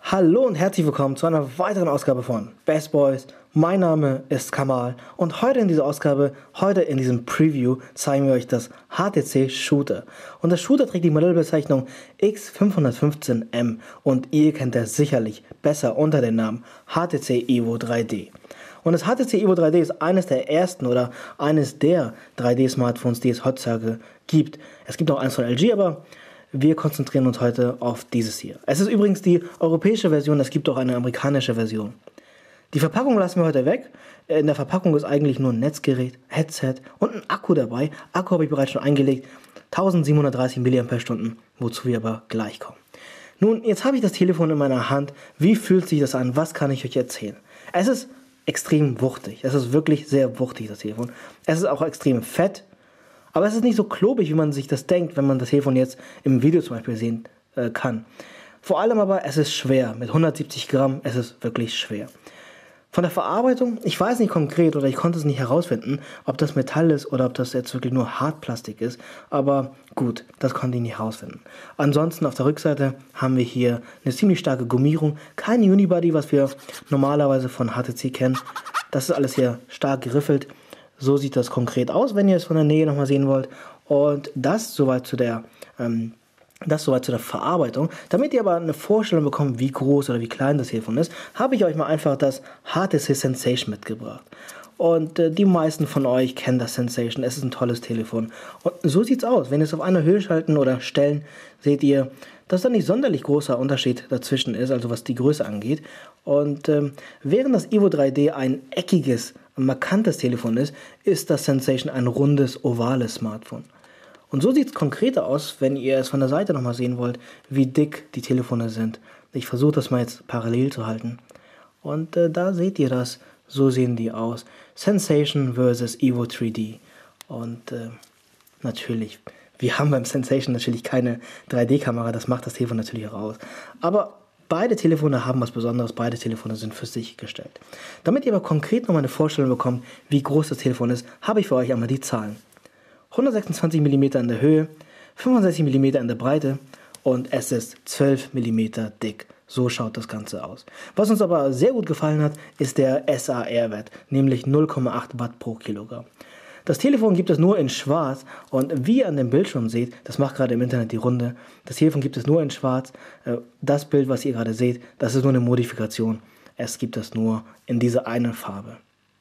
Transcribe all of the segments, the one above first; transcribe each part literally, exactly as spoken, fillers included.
Hallo und herzlich willkommen zu einer weiteren Ausgabe von Best Boys. Mein Name ist Kamal und heute in dieser Ausgabe, heute in diesem Preview zeigen wir euch das H T C Shooter. Und das Shooter trägt die Modellbezeichnung X fünfhundertfünfzehn M und ihr kennt es sicherlich besser unter dem Namen H T C Evo drei D. Und das H T C Evo drei D ist eines der ersten oder eines der drei D-Smartphones, die es heutzutage gibt. Es gibt auch eins von L G, aber wir konzentrieren uns heute auf dieses hier. Es ist übrigens die europäische Version, es gibt auch eine amerikanische Version. Die Verpackung lassen wir heute weg. In der Verpackung ist eigentlich nur ein Netzgerät, Headset und ein Akku dabei. Akku habe ich bereits schon eingelegt, eintausendsiebenhundertdreißig Milliampere-Stunden, wozu wir aber gleich kommen. Nun, jetzt habe ich das Telefon in meiner Hand. Wie fühlt sich das an? Was kann ich euch erzählen? Es ist extrem wuchtig. Es ist wirklich sehr wuchtig, das Telefon. Es ist auch extrem fett. Aber es ist nicht so klobig, wie man sich das denkt, wenn man das Telefon jetzt im Video zum Beispiel sehen äh, kann. Vor allem aber, es ist schwer. Mit hundertsiebzig Gramm, es ist wirklich schwer. Von der Verarbeitung, ich weiß nicht konkret oder ich konnte es nicht herausfinden, ob das Metall ist oder ob das jetzt wirklich nur Hartplastik ist. Aber gut, das konnte ich nicht herausfinden. Ansonsten auf der Rückseite haben wir hier eine ziemlich starke Gummierung. Kein Unibody, was wir normalerweise von H T C kennen. Das ist alles hier stark geriffelt. So sieht das konkret aus, wenn ihr es von der Nähe nochmal sehen wollt. Und das soweit zu der, ähm, das soweit zu der Verarbeitung. Damit ihr aber eine Vorstellung bekommt, wie groß oder wie klein das Telefon ist, habe ich euch mal einfach das H T C Sensation mitgebracht. Und äh, die meisten von euch kennen das Sensation. Es ist ein tolles Telefon. Und so sieht es aus. Wenn ihr es auf einer Höhe schalten oder stellen, seht ihr, dass da nicht sonderlich großer Unterschied dazwischen ist, also was die Größe angeht. Und ähm, während das Evo drei D ein eckiges, markantes Telefon ist, ist das Sensation ein rundes, ovales Smartphone. Und so sieht es konkreter aus, wenn ihr es von der Seite nochmal sehen wollt, wie dick die Telefone sind. Ich versuche das mal jetzt parallel zu halten. Und äh, da seht ihr das. So sehen die aus. Sensation versus Evo drei D. Und äh, natürlich, wir haben beim Sensation natürlich keine drei D-Kamera, das macht das Telefon natürlich auch aus. Aber beide Telefone haben was Besonderes, beide Telefone sind für sich gestellt. Damit ihr aber konkret nochmal eine Vorstellung bekommt, wie groß das Telefon ist, habe ich für euch einmal die Zahlen. hundertsechsundzwanzig Millimeter in der Höhe, fünfundsechzig Millimeter in der Breite und es ist zwölf Millimeter dick. So schaut das Ganze aus. Was uns aber sehr gut gefallen hat, ist der S A R-Wert, nämlich null Komma acht Watt pro Kilogramm. Das Telefon gibt es nur in schwarz und wie ihr an dem Bildschirm seht, das macht gerade im Internet die Runde, das Telefon gibt es nur in schwarz. Das Bild, was ihr gerade seht, das ist nur eine Modifikation. Es gibt es nur in dieser einen Farbe.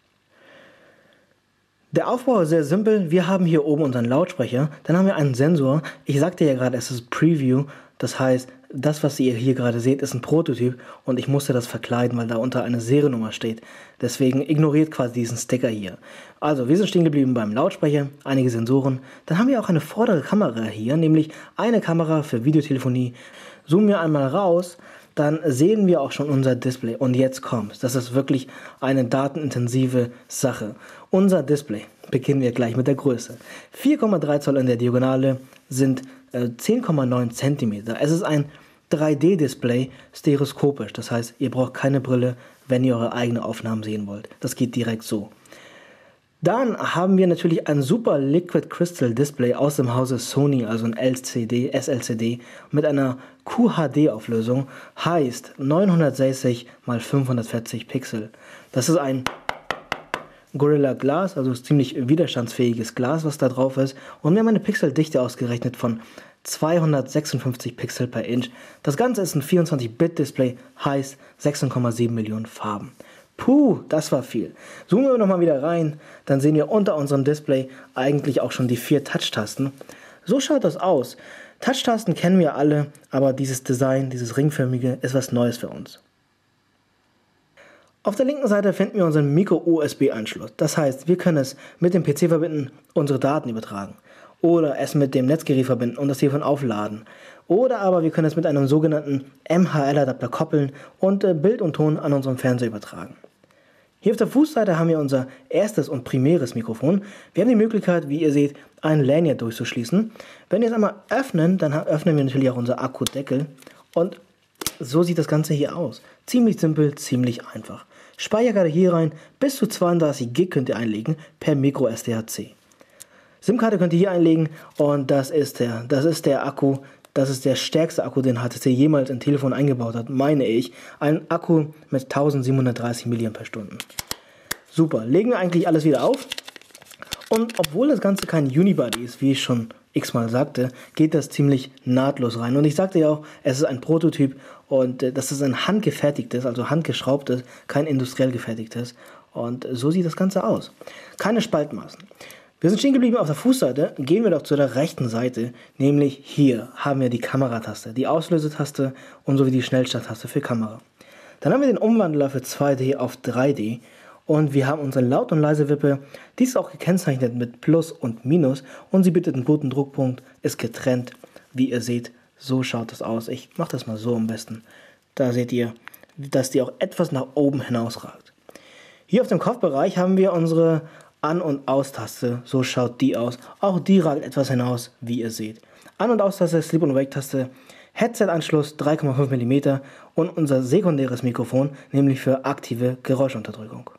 Der Aufbau ist sehr simpel. Wir haben hier oben unseren Lautsprecher, dann haben wir einen Sensor. Ich sagte ja gerade, es ist Preview, das heißt, das, was ihr hier gerade seht, ist ein Prototyp und ich musste das verkleiden, weil da unter eine Seriennummer steht. Deswegen ignoriert quasi diesen Sticker hier. Also, wir sind stehen geblieben beim Lautsprecher, einige Sensoren. Dann haben wir auch eine vordere Kamera hier, nämlich eine Kamera für Videotelefonie. Zoomen wir einmal raus, dann sehen wir auch schon unser Display. Und jetzt kommt's. Das ist wirklich eine datenintensive Sache. Unser Display, beginnen wir gleich mit der Größe. vier Komma drei Zoll in der Diagonale sind äh, zehn Komma neun Zentimeter. Es ist ein drei D-Display, stereoskopisch. Das heißt, ihr braucht keine Brille, wenn ihr eure eigenen Aufnahmen sehen wollt. Das geht direkt so. Dann haben wir natürlich ein super Liquid Crystal Display aus dem Hause Sony, also ein L C D, S L C D mit einer Q H D-Auflösung, heißt neunhundertsechzig mal fünfhundertvierzig Pixel. Das ist ein Gorilla Glass, also ziemlich widerstandsfähiges Glas, was da drauf ist. Und wir haben eine Pixeldichte ausgerechnet von zweihundertsechsundfünfzig Pixel per Inch. Das Ganze ist ein vierundzwanzig Bit Display, heißt sechzehn Komma sieben Millionen Farben. Puh, das war viel. Zoomen wir nochmal wieder rein, dann sehen wir unter unserem Display eigentlich auch schon die vier Touch-Tasten. So schaut das aus. Touch-Tasten kennen wir alle, aber dieses Design, dieses ringförmige, ist was Neues für uns. Auf der linken Seite finden wir unseren Micro-U S B-Anschluss. Das heißt, wir können es mit dem P C verbinden, unsere Daten übertragen. Oder es mit dem Netzgerät verbinden und das Telefon aufladen. Oder aber wir können es mit einem sogenannten M H L-Adapter koppeln und äh, Bild und Ton an unserem Fernseher übertragen. Hier auf der Fußseite haben wir unser erstes und primäres Mikrofon. Wir haben die Möglichkeit, wie ihr seht, ein Lanyard durchzuschließen. Wenn wir es einmal öffnen, dann öffnen wir natürlich auch unser Akkudeckel. Und so sieht das Ganze hier aus. Ziemlich simpel, ziemlich einfach. Speicherkarte hier rein, bis zu zweiunddreißig Gig könnt ihr einlegen per Micro S D H C. SIM-Karte könnt ihr hier einlegen und das ist der, das ist der Akku, Das ist der stärkste Akku, den H T C jemals in Telefon eingebaut hat, meine ich. Ein Akku mit eintausendsiebenhundertdreißig Milliampere-Stunden. Super, legen wir eigentlich alles wieder auf. Und obwohl das Ganze kein Unibody ist, wie ich schon x-mal sagte, geht das ziemlich nahtlos rein. Und ich sagte ja auch, es ist ein Prototyp und äh, das ist ein handgefertigtes, also handgeschraubtes, kein industriell gefertigtes. Und so sieht das Ganze aus. Keine Spaltmaßen. Wir sind stehen geblieben auf der Fußseite, gehen wir doch zu der rechten Seite, nämlich hier haben wir die Kamerataste, die Auslösetaste und sowie die Schnellstarttaste für Kamera. Dann haben wir den Umwandler für zwei D auf drei D. Und wir haben unsere Laut- und Leise-Wippe, die ist auch gekennzeichnet mit Plus und Minus und sie bietet einen guten Druckpunkt, ist getrennt, wie ihr seht, so schaut es aus. Ich mache das mal so am besten. Da seht ihr, dass die auch etwas nach oben hinausragt. Hier auf dem Kopfbereich haben wir unsere An- und Aus-Taste, so schaut die aus. Auch die ragt etwas hinaus, wie ihr seht. An- und Aus-Taste, Sleep- und Wake-Taste, Headset-Anschluss drei Komma fünf Millimeter und unser sekundäres Mikrofon, nämlich für aktive Geräuschunterdrückung.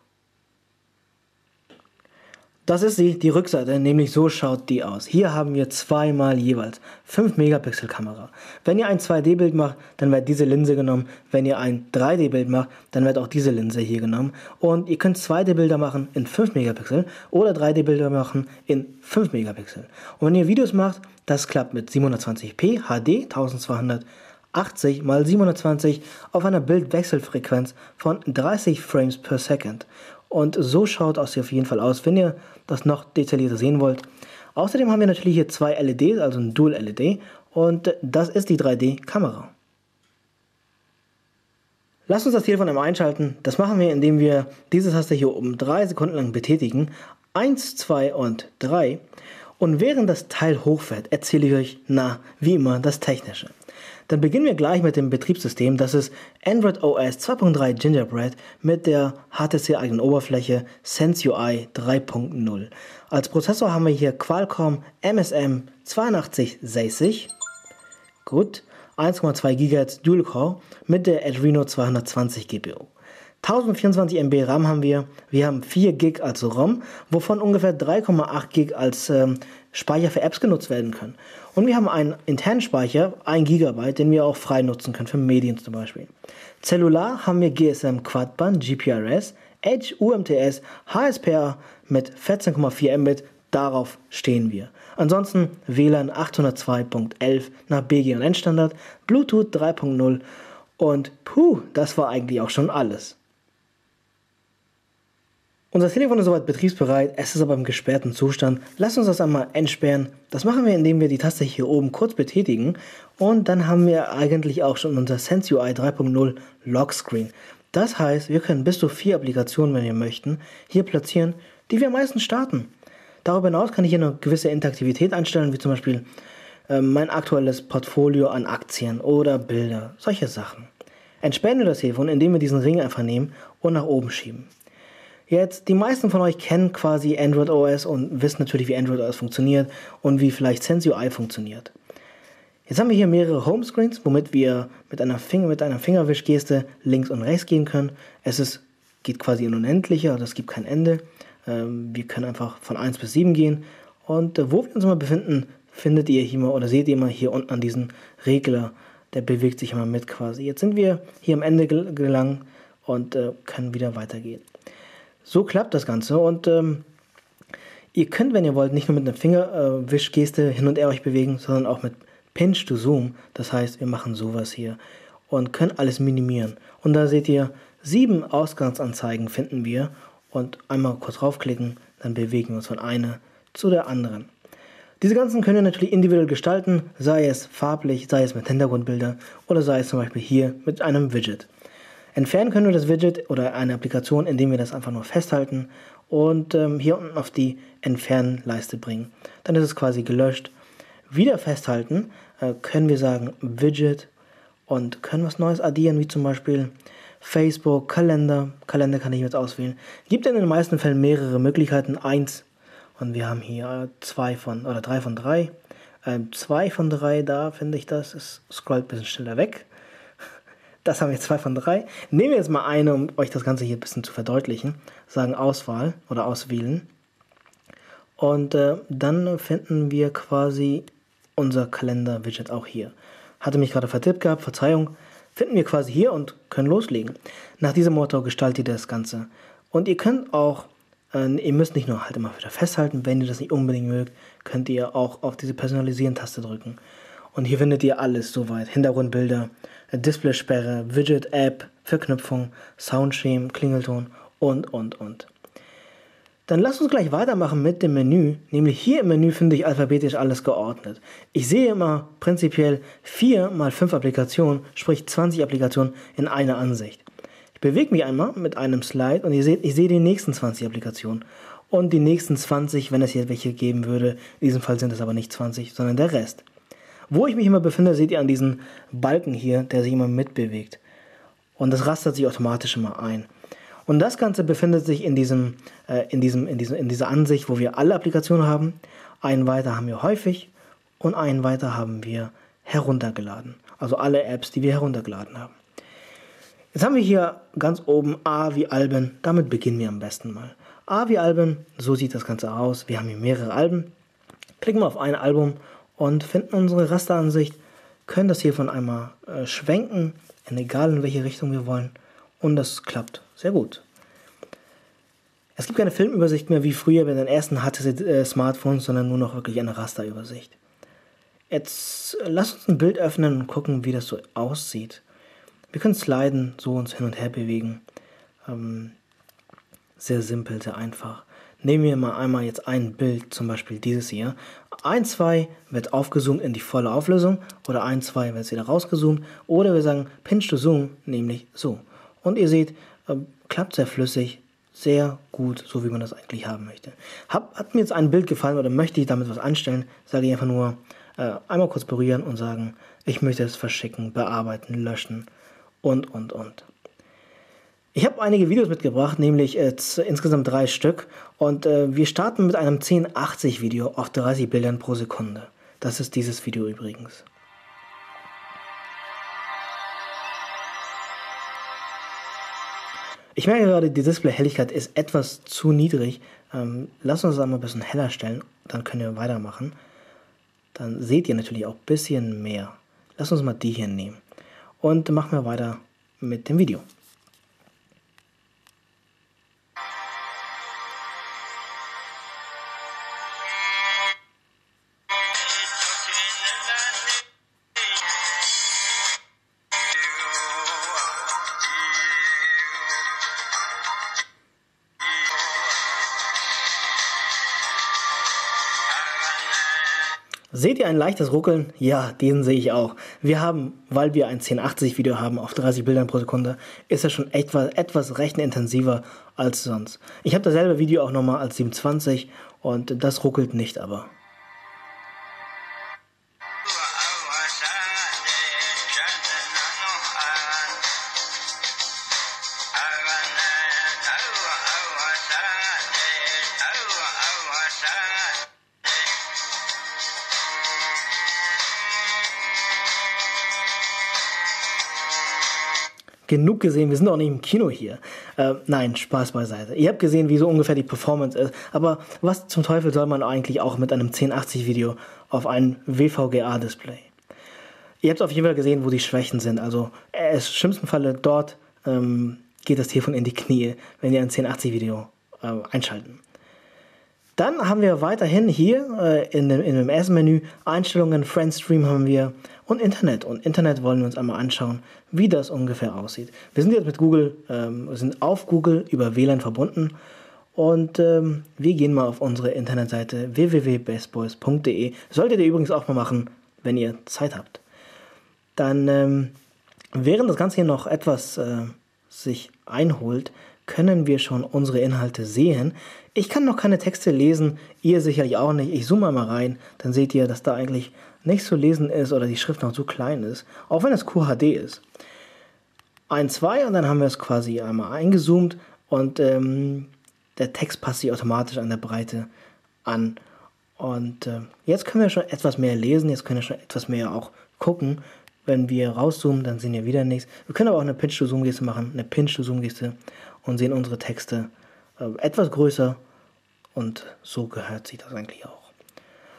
Das ist sie, die Rückseite, nämlich so schaut die aus. Hier haben wir zweimal jeweils fünf Megapixel Kamera. Wenn ihr ein zwei D Bild macht, dann wird diese Linse genommen. Wenn ihr ein drei D Bild macht, dann wird auch diese Linse hier genommen. Und ihr könnt zwei D Bilder machen in fünf Megapixel oder drei D Bilder machen in fünf Megapixel. Und wenn ihr Videos macht, das klappt mit siebenhundertzwanzig p H D eintausendzweihundertachtzig mal siebenhundertzwanzig auf einer Bildwechselfrequenz von dreißig Frames per Second. Und so schaut es auf jeden Fall aus, wenn ihr das noch detaillierter sehen wollt. Außerdem haben wir natürlich hier zwei L E Ds, also ein Dual L E D. Und das ist die drei D Kamera. Lasst uns das Telefon einmal einschalten. Das machen wir, indem wir diese Taste hier oben drei Sekunden lang betätigen. eins, zwei und drei. Und während das Teil hochfährt, erzähle ich euch, na, wie immer, das Technische. Dann beginnen wir gleich mit dem Betriebssystem. Das ist Android O S zwei Punkt drei Gingerbread mit der H T C-eigenen Oberfläche SenseUI drei Punkt null. Als Prozessor haben wir hier Qualcomm M S M zweiundachtzig sechzig. Gut. eins Komma zwei Gigahertz Dual-Core mit der Adreno zweihundertzwanzig G P U. tausendvierundzwanzig Megabyte RAM haben wir. Wir haben vier Gigabyte als ROM, wovon ungefähr drei Komma acht Gigabyte als ähm, Speicher für Apps genutzt werden können. Und wir haben einen internen Speicher, ein Gigabyte, den wir auch frei nutzen können, für Medien zum Beispiel. Zellular haben wir G S M Quadband, G P R S, Edge, U M T S, H S P A mit vierzehn Komma vier Mbit, darauf stehen wir. Ansonsten W L A N achthundertzwei Punkt elf nach B G N Standard, Bluetooth drei Punkt null und puh, das war eigentlich auch schon alles. Unser Telefon ist soweit betriebsbereit, es ist aber im gesperrten Zustand. Lasst uns das einmal entsperren. Das machen wir, indem wir die Taste hier oben kurz betätigen und dann haben wir eigentlich auch schon unser SenseUI drei Punkt null Lockscreen. Das heißt, wir können bis zu vier Applikationen, wenn wir möchten, hier platzieren, die wir am meisten starten. Darüber hinaus kann ich hier eine gewisse Interaktivität einstellen, wie zum Beispiel äh, mein aktuelles Portfolio an Aktien oder Bilder, solche Sachen. Entsperren wir das Telefon, indem wir diesen Ring einfach nehmen und nach oben schieben. Jetzt, die meisten von euch kennen quasi Android O S und wissen natürlich, wie Android O S funktioniert und wie vielleicht SenseUI funktioniert. Jetzt haben wir hier mehrere Homescreens, womit wir mit einer, Finger, mit einer Fingerwischgeste links und rechts gehen können. Es ist, geht quasi in Unendliche, also es gibt kein Ende. Ähm, wir können einfach von eins bis sieben gehen. Und äh, wo wir uns immer befinden, findet ihr hier mal oder seht ihr mal hier unten an diesem Regler. Der bewegt sich immer mit quasi. Jetzt sind wir hier am Ende gel gelangt und äh, können wieder weitergehen. So klappt das Ganze und ähm, ihr könnt, wenn ihr wollt, nicht nur mit einer Fingerwischgeste äh, hin und her euch bewegen, sondern auch mit Pinch to Zoom. Das heißt, wir machen sowas hier und können alles minimieren. Und da seht ihr, sieben Ausgangsanzeigen finden wir und einmal kurz draufklicken, dann bewegen wir uns von einer zu der anderen. Diese ganzen können wir natürlich individuell gestalten, sei es farblich, sei es mit Hintergrundbildern oder sei es zum Beispiel hier mit einem Widget. Entfernen können wir das Widget oder eine Applikation, indem wir das einfach nur festhalten und ähm, hier unten auf die Entfernen-Leiste bringen. Dann ist es quasi gelöscht. Wieder festhalten äh, können wir sagen Widget und können was Neues addieren, wie zum Beispiel Facebook, Kalender. Kalender kann ich jetzt auswählen. Gibt in den meisten Fällen mehrere Möglichkeiten. Eins und wir haben hier zwei von oder drei von drei. Ähm, zwei von drei, da finde ich das. Es scrollt ein bisschen schneller weg. Das haben wir zwei von drei. Nehmen wir jetzt mal eine, um euch das Ganze hier ein bisschen zu verdeutlichen. Sagen Auswahl oder Auswählen. Und äh, dann finden wir quasi unser Kalender-Widget auch hier. Hatte mich gerade vertippt gehabt, Verzeihung. Finden wir quasi hier und können loslegen. Nach diesem Motto gestaltet ihr das Ganze. Und ihr könnt auch, äh, ihr müsst nicht nur halt immer wieder festhalten, wenn ihr das nicht unbedingt mögt, könnt ihr auch auf diese Personalisieren-Taste drücken. Und hier findet ihr alles soweit. Hintergrundbilder, Displaysperre, Widget-App, Verknüpfung, Soundscheme, Klingelton und, und, und. Dann lasst uns gleich weitermachen mit dem Menü. Nämlich hier im Menü finde ich alphabetisch alles geordnet. Ich sehe immer prinzipiell vier mal fünf Applikationen, sprich zwanzig Applikationen in einer Ansicht. Ich bewege mich einmal mit einem Slide und ihr seht, ich sehe die nächsten zwanzig Applikationen. Und die nächsten zwanzig, wenn es hier welche geben würde. In diesem Fall sind es aber nicht zwanzig, sondern der Rest. Wo ich mich immer befinde, seht ihr an diesen Balken hier, der sich immer mitbewegt. Und das rastert sich automatisch immer ein. Und das Ganze befindet sich in, diesem, äh, in, diesem, in, diesem, in dieser Ansicht, wo wir alle Applikationen haben. Einen weiter haben wir häufig und einen weiter haben wir heruntergeladen. Also alle Apps, die wir heruntergeladen haben. Jetzt haben wir hier ganz oben A wie Alben. Damit beginnen wir am besten mal. A wie Alben, so sieht das Ganze aus. Wir haben hier mehrere Alben. Klicken wir auf ein Album und finden unsere Rasteransicht. Können das hiervon einmal äh, schwenken, in egal in welche Richtung wir wollen. Und das klappt sehr gut. Es gibt keine Filmübersicht mehr wie früher bei den ersten H T C-Smartphones, sondern nur noch wirklich eine Rasterübersicht. Jetzt lasst uns ein Bild öffnen und gucken, wie das so aussieht. Wir können sliden, so uns hin und her bewegen. Ähm, sehr simpel, sehr einfach. Nehmen wir mal einmal jetzt ein Bild, zum Beispiel dieses hier. eins, zwei wird aufgezoomt in die volle Auflösung oder eins, zwei wird es wieder rausgezoomt. Oder wir sagen Pinch to Zoom, nämlich so. Und ihr seht, äh, klappt sehr flüssig, sehr gut, so wie man das eigentlich haben möchte. Hab, hat mir jetzt ein Bild gefallen oder möchte ich damit was anstellen, sage ich einfach nur äh, einmal kurz berühren und sagen, ich möchte es verschicken, bearbeiten, löschen und, und, und. Ich habe einige Videos mitgebracht, nämlich jetzt insgesamt drei Stück. Und äh, wir starten mit einem zehn achtzig Video auf dreißig Bildern pro Sekunde. Das ist dieses Video übrigens. Ich merke gerade, die Display-Helligkeit ist etwas zu niedrig. Ähm, lass uns das einmal ein bisschen heller stellen, dann können wir weitermachen. Dann seht ihr natürlich auch ein bisschen mehr. Lass uns mal die hier nehmen. Und machen wir weiter mit dem Video. Seht ihr ein leichtes Ruckeln? Ja, den sehe ich auch. Wir haben, weil wir ein zehn achtzig Video haben auf dreißig Bildern pro Sekunde, ist das schon etwas, etwas rechenintensiver als sonst. Ich habe dasselbe Video auch nochmal als siebenundzwanzig und das ruckelt nicht aber. Genug gesehen, wir sind auch nicht im Kino hier. Äh, nein, Spaß beiseite. Ihr habt gesehen, wie so ungefähr die Performance ist. Aber was zum Teufel soll man eigentlich auch mit einem zehn achtzig Video auf ein W V G A-Display? Ihr habt auf jeden Fall gesehen, wo die Schwächen sind. Also äh, im schlimmsten Falle dort ähm, geht das Telefon in die Knie, wenn ihr ein zehn achtzig Video äh, einschalten. Dann haben wir weiterhin hier äh, in, dem, in dem ersten Menü Einstellungen, Friendstream haben wir und Internet. Und Internet wollen wir uns einmal anschauen, wie das ungefähr aussieht. Wir sind jetzt mit Google, ähm, wir sind auf Google über W L A N verbunden und ähm, wir gehen mal auf unsere Internetseite w w w punkt bestboys punkt de. Solltet ihr übrigens auch mal machen, wenn ihr Zeit habt. Dann, ähm, während das Ganze hier noch etwas äh, sich einholt, können wir schon unsere Inhalte sehen. Ich kann noch keine Texte lesen, ihr sicherlich auch nicht. Ich zoome mal rein, dann seht ihr, dass da eigentlich nichts zu lesen ist oder die Schrift noch zu klein ist, auch wenn es Q H D ist. eins, zwei und dann haben wir es quasi einmal eingezoomt und ähm, der Text passt sich automatisch an der Breite an. Und äh, jetzt können wir schon etwas mehr lesen, jetzt können wir schon etwas mehr auch gucken. Wenn wir rauszoomen, dann sehen wir wieder nichts. Wir können aber auch eine Pinch-to-Zoom-Geste machen, eine Pinch-to-Zoom-Geste und sehen unsere Texte äh, etwas größer und so gehört sich das eigentlich auch.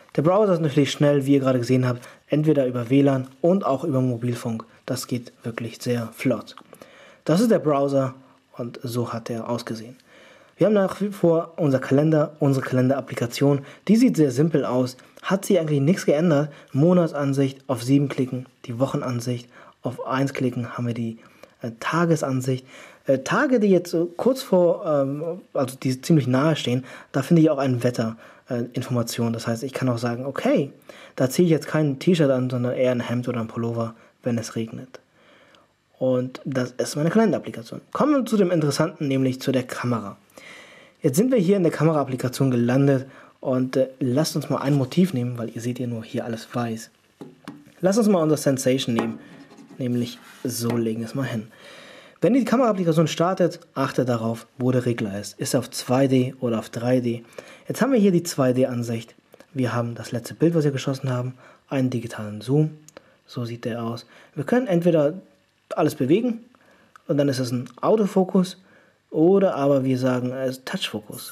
Der Browser ist natürlich schnell, wie ihr gerade gesehen habt, entweder über W L A N und auch über Mobilfunk. Das geht wirklich sehr flott. Das ist der Browser und so hat er ausgesehen. Wir haben nach wie vor unser Kalender, unsere Kalenderapplikation. Die sieht sehr simpel aus. Hat sich eigentlich nichts geändert. Monatsansicht auf sieben klicken, die Wochenansicht auf eins klicken, haben wir die äh, Tagesansicht. Äh, Tage, die jetzt so kurz vor, ähm, also die ziemlich nahe stehen, da finde ich auch ein Wetterinformation. Das heißt, ich kann auch sagen, okay, da ziehe ich jetzt kein T-Shirt an, sondern eher ein Hemd oder ein Pullover, wenn es regnet. Und das ist meine Kalenderapplikation. Kommen wir zu dem Interessanten, nämlich zu der Kamera. Jetzt sind wir hier in der Kameraapplikation gelandet und äh, lasst uns mal ein Motiv nehmen, weil ihr seht ja nur hier alles weiß. Lasst uns mal unser Sensation nehmen, nämlich so legen wir es mal hin. Wenn die Kameraapplikation startet, achte darauf, wo der Regler ist. Ist er auf zwei D oder auf drei D? Jetzt haben wir hier die zwei D-Ansicht. Wir haben das letzte Bild, was wir geschossen haben, einen digitalen Zoom. So sieht der aus. Wir können entweder alles bewegen und dann ist es ein Autofokus oder aber wir sagen, es ist Touchfokus.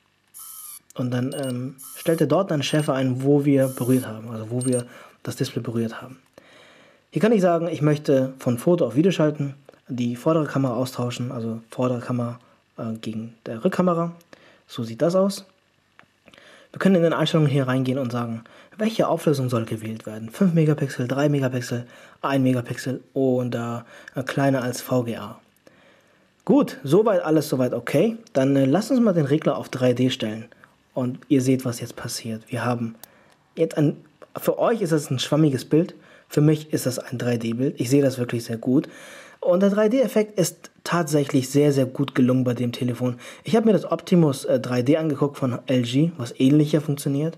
Und dann ähm, stellt er dort eine Schärfe ein, wo wir berührt haben, also wo wir das Display berührt haben. Hier kann ich sagen, ich möchte von Foto auf Video schalten, die vordere Kamera austauschen, also vordere Kamera äh, gegen der Rückkamera. So sieht das aus. Wir können in den Einstellungen hier reingehen und sagen, welche Auflösung soll gewählt werden. fünf Megapixel, drei Megapixel, ein Megapixel oder äh, kleiner als V G A. Gut, soweit alles soweit okay. Dann äh, lasst uns mal den Regler auf drei D stellen. Und ihr seht, was jetzt passiert. Wir haben jetzt ein, für euch ist das ein schwammiges Bild. Für mich ist das ein drei D-Bild. Ich sehe das wirklich sehr gut. Und der drei D-Effekt ist tatsächlich sehr, sehr gut gelungen bei dem Telefon. Ich habe mir das Optimus äh, drei D angeguckt von L G, was ähnlicher funktioniert.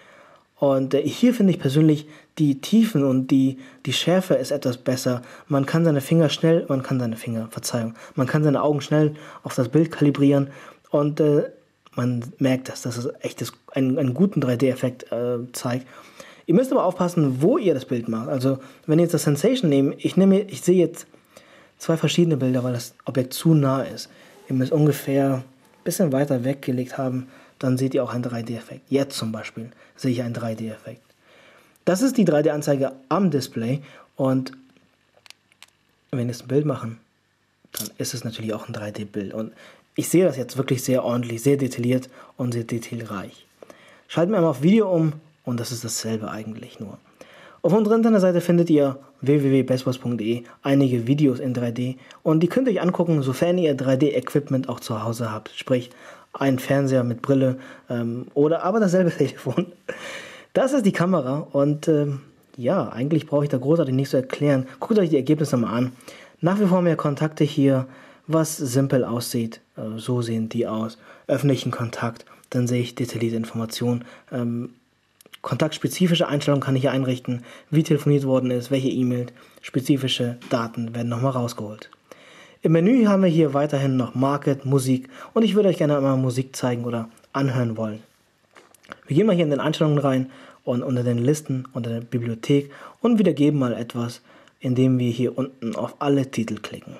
Und äh, hier finde ich persönlich die Tiefen und die, die Schärfe ist etwas besser. Man kann seine Finger schnell, man kann seine Finger, Verzeihung, man kann seine Augen schnell auf das Bild kalibrieren und äh, man merkt das, dass es echt das, einen, einen guten drei D-Effekt äh, zeigt. Ihr müsst aber aufpassen, wo ihr das Bild macht. Also wenn ihr jetzt das Sensation nehmt, ich, nehme, ich sehe jetzt zwei verschiedene Bilder, weil das Objekt zu nah ist. Ihr müsst ungefähr ein bisschen weiter weggelegt haben, dann seht ihr auch einen drei D-Effekt. Jetzt zum Beispiel sehe ich einen drei D-Effekt. Das ist die drei D-Anzeige am Display und wenn wir jetzt ein Bild machen, dann ist es natürlich auch ein drei D-Bild. Und ich sehe das jetzt wirklich sehr ordentlich, sehr detailliert und sehr detailreich. Schalten wir einmal auf Video um und das ist dasselbe eigentlich nur. Auf unserer Internetseite findet ihr w w w punkt bestboys punkt de einige Videos in drei D und die könnt ihr euch angucken, sofern ihr drei D-Equipment auch zu Hause habt, sprich ein Fernseher mit Brille ähm, oder aber dasselbe Telefon. Das ist die Kamera und ähm, ja, eigentlich brauche ich da großartig nichts zu erklären. Guckt euch die Ergebnisse mal an. Nach wie vor mehr Kontakte hier, was simpel aussieht. Äh, so sehen die aus. Öffentlichen Kontakt, dann sehe ich detaillierte Informationen. Ähm, Kontaktspezifische Einstellungen kann ich hier einrichten, wie telefoniert worden ist, welche E-Mail, spezifische Daten werden nochmal rausgeholt. Im Menü haben wir hier weiterhin noch Market, Musik und ich würde euch gerne mal Musik zeigen oder anhören wollen. Wir gehen mal hier in den Einstellungen rein und unter den Listen, unter der Bibliothek und wiedergeben mal etwas, indem wir hier unten auf alle Titel klicken.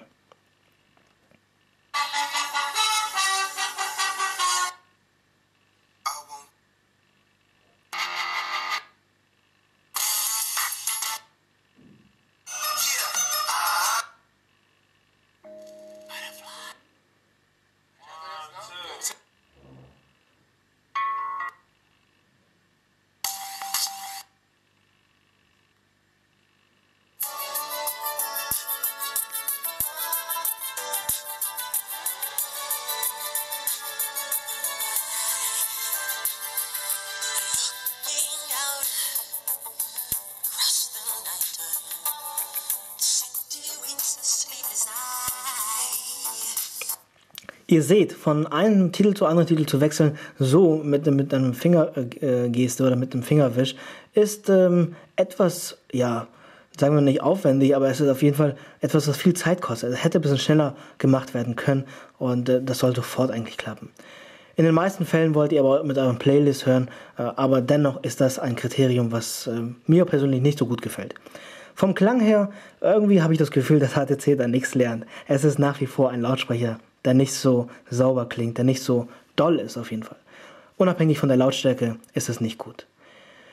Ihr seht, von einem Titel zu anderen Titel zu wechseln, so mit, mit einem Fingergeste oder mit einem Fingerwisch, ist ähm, etwas, ja, sagen wir nicht aufwendig, aber es ist auf jeden Fall etwas, was viel Zeit kostet. Es hätte ein bisschen schneller gemacht werden können und äh, das soll sofort eigentlich klappen. In den meisten Fällen wollt ihr aber mit euren Playlist hören, äh, aber dennoch ist das ein Kriterium, was äh, mir persönlich nicht so gut gefällt. Vom Klang her, irgendwie habe ich das Gefühl, dass H T C da nichts lernt. Es ist nach wie vor ein Lautsprecher, der nicht so sauber klingt, der nicht so doll ist auf jeden Fall. Unabhängig von der Lautstärke ist es nicht gut.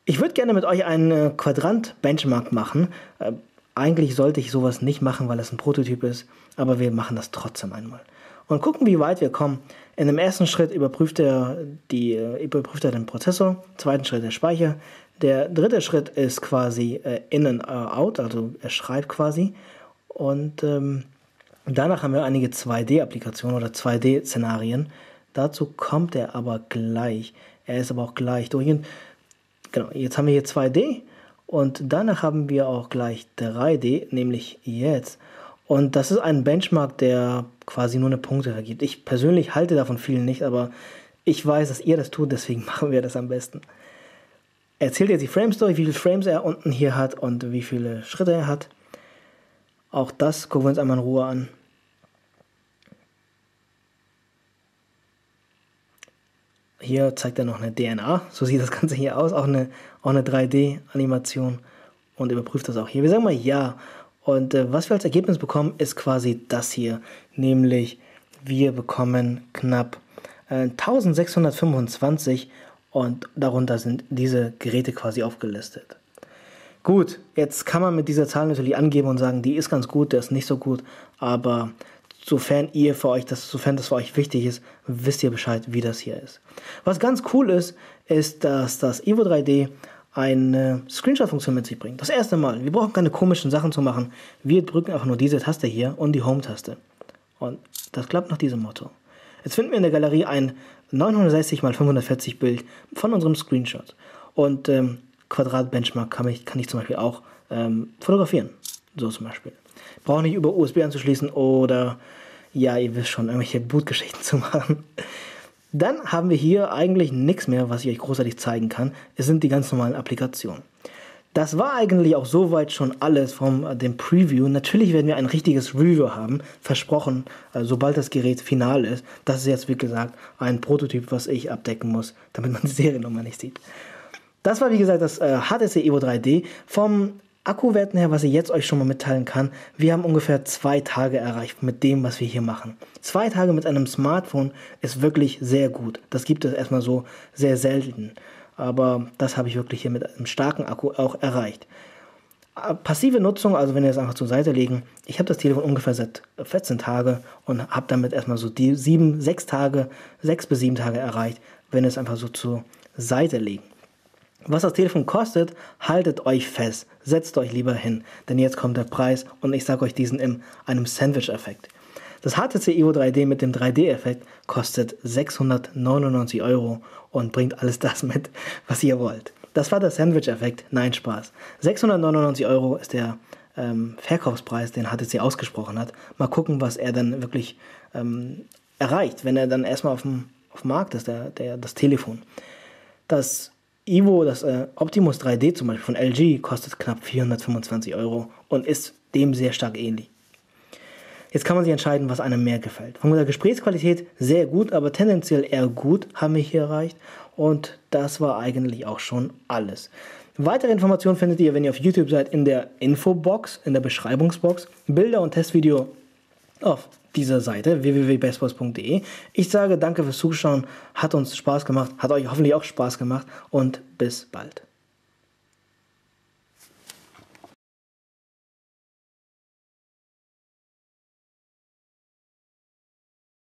Ich würde gerne mit euch einen Quadrant-Benchmark machen. Äh, eigentlich sollte ich sowas nicht machen, weil es ein Prototyp ist, aber wir machen das trotzdem einmal. Und gucken, wie weit wir kommen. In dem ersten Schritt überprüft er, die, überprüft er den Prozessor, im zweiten Schritt der Speicher. Der dritte Schritt ist quasi äh, in and out, also er schreibt quasi. Und ähm, danach haben wir einige zwei D-Applikationen oder zwei D-Szenarien. Dazu kommt er aber gleich. Er ist aber auch gleich durch. Genau, jetzt haben wir hier zwei D und danach haben wir auch gleich drei D, nämlich jetzt. Und das ist ein Benchmark, der quasi nur eine Punkte vergibt. Ich persönlich halte davon viel nicht, aber ich weiß, dass ihr das tut, deswegen machen wir das am besten. Er zählt jetzt die Frames durch, wie viele Frames er unten hier hat und wie viele Schritte er hat. Auch das gucken wir uns einmal in Ruhe an. Hier zeigt er noch eine D N A, so sieht das Ganze hier aus, auch eine, auch eine drei D-Animation und überprüft das auch hier. Wir sagen mal ja. Und äh, was wir als Ergebnis bekommen, ist quasi das hier, nämlich wir bekommen knapp äh, eintausendsechshundertfünfundzwanzig und darunter sind diese Geräte quasi aufgelistet. Gut, jetzt kann man mit dieser Zahl natürlich angeben und sagen, die ist ganz gut, der ist nicht so gut, aber sofern ihr für euch das, sofern das für euch wichtig ist, wisst ihr Bescheid, wie das hier ist. Was ganz cool ist, ist, dass das Evo drei D eine Screenshot-Funktion mit sich bringt. Das erste Mal. Wir brauchen keine komischen Sachen zu machen. Wir drücken einfach nur diese Taste hier und die Home-Taste. Und das klappt nach diesem Motto. Jetzt finden wir in der Galerie ein neunhundertsechzig mal fünfhundertvierzig Bild von unserem Screenshot. Und ähm, Quadrat-Benchmark kann ich, kann ich zum Beispiel auch ähm, fotografieren. So zum Beispiel. Brauche nicht über U S B anzuschließen oder, ja, ihr wisst schon, irgendwelche Bootgeschichten zu machen. Dann haben wir hier eigentlich nichts mehr, was ich euch großartig zeigen kann. Es sind die ganz normalen Applikationen. Das war eigentlich auch soweit schon alles vom äh, dem Preview. Natürlich werden wir ein richtiges Review haben, versprochen, äh, sobald das Gerät final ist. Das ist jetzt, wie gesagt, ein Prototyp, was ich abdecken muss, damit man die Seriennummer nicht sieht. Das war, wie gesagt, das äh, H T C Evo drei D. Vom Akkuwerten her, was ich jetzt euch schon mal mitteilen kann, wir haben ungefähr zwei Tage erreicht mit dem, was wir hier machen. Zwei Tage mit einem Smartphone ist wirklich sehr gut. Das gibt es erstmal so sehr selten. Aber das habe ich wirklich hier mit einem starken Akku auch erreicht. Passive Nutzung, also wenn ihr es einfach zur Seite legen, ich habe das Telefon ungefähr seit vierzehn Tagen und habe damit erstmal so die sieben, sechs Tage, sechs bis sieben Tage erreicht, wenn ihr es einfach so zur Seite legen. Was das Telefon kostet, haltet euch fest, setzt euch lieber hin, denn jetzt kommt der Preis und ich sage euch diesen in einem Sandwich-Effekt. Das H T C Evo drei D mit dem drei D-Effekt kostet sechshundertneunundneunzig Euro und bringt alles das mit, was ihr wollt. Das war der Sandwich-Effekt, nein Spaß. sechshundertneunundneunzig Euro ist der ähm, Verkaufspreis, den H T C ausgesprochen hat. Mal gucken, was er dann wirklich ähm, erreicht, wenn er dann erstmal auf dem, auf dem Markt ist, der, der, das Telefon. Das Evo, das äh, Optimus drei D zum Beispiel von L G, kostet knapp vierhundertfünfundzwanzig Euro und ist dem sehr stark ähnlich. Jetzt kann man sich entscheiden, was einem mehr gefällt. Von der Gesprächsqualität sehr gut, aber tendenziell eher gut haben wir hier erreicht. Und das war eigentlich auch schon alles. Weitere Informationen findet ihr, wenn ihr auf YouTube seid, in der Infobox, in der Beschreibungsbox. Bilder und Testvideo auf dieser Seite w w w punkt bestboys punkt de. Ich sage danke fürs Zuschauen, hat uns Spaß gemacht, hat euch hoffentlich auch Spaß gemacht und bis bald.